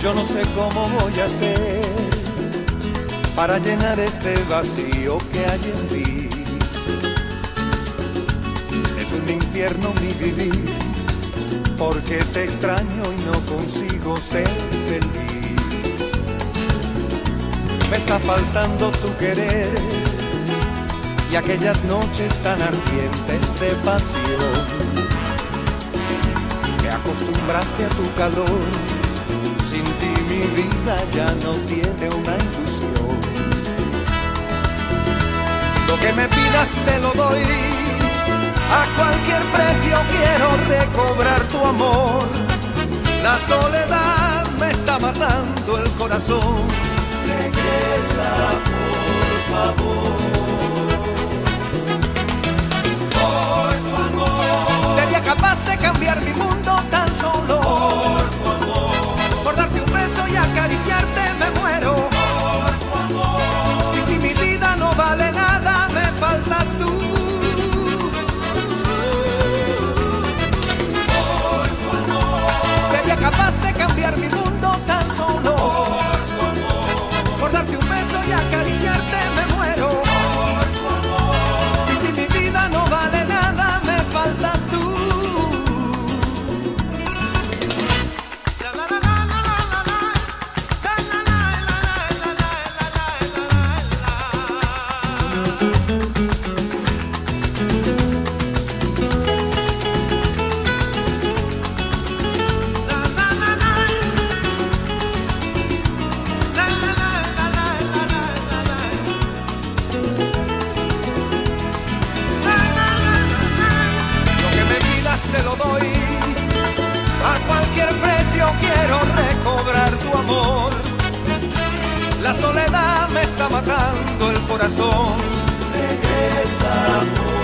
Yo no sé cómo voy a hacer para llenar este vacío que hay en mí. Es un infierno mi vivir, porque te extraño y no consigo ser feliz. Me está faltando tu querer y aquellas noches tan ardientes de pasión. Me acostumbraste a tu calor, sin ti mi vida ya no tiene una ilusión. Lo que me pidas te lo doy, a cualquier precio quiero recobrar tu amor. La soledad me está matando el corazón. Regresa por favor. Por tu amor. Sería capaz de cambiar mi mundo tan solo. Por tu amor. Por darte un beso y acariciarte me muero. Por tu amor. Sin ti mi vida no vale nada, me faltas tú. Por tu amor. Sería capaz de cambiar mi mundo tan solo. Por tu amor. Por darte un beso y acariciarte me muero. Por tu amor. Sin ti mi vida no vale nada, me faltas tú. Te lo doy, a cualquier precio quiero recobrar tu amor. La soledad me está matando el corazón. Regresa.